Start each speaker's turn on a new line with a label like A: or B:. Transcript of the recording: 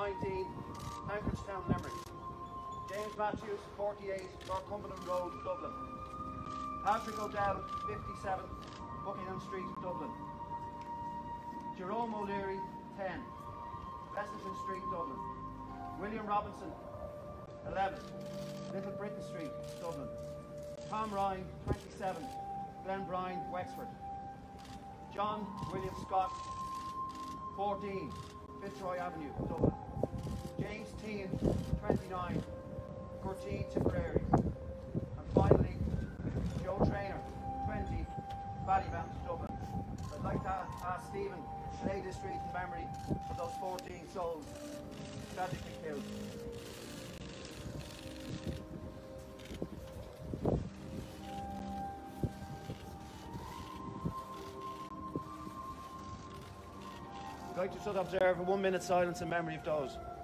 A: 19, Anchorstown, Limerick. James Matthews, 48, Northumberland Road, Dublin. Patrick O'Dell, 57, Buckingham Street, Dublin. Jerome O'Leary, 10, Blessington Street, Dublin. William Robinson, 11, Little Britain Street, Dublin. Tom Ryan, 27, Glenbrine, Wexford. John William Scott, 14, Fitzroy Avenue, Dublin. James Teen, 29, Courtine, Tipperary. And finally, Joe Traynor, 20, Ballybounce, Dublin. I'd like to ask Stephen to lay this wreath in memory of those 14 souls tragically killed. I'd like to observe a 1 minute silence in memory of those.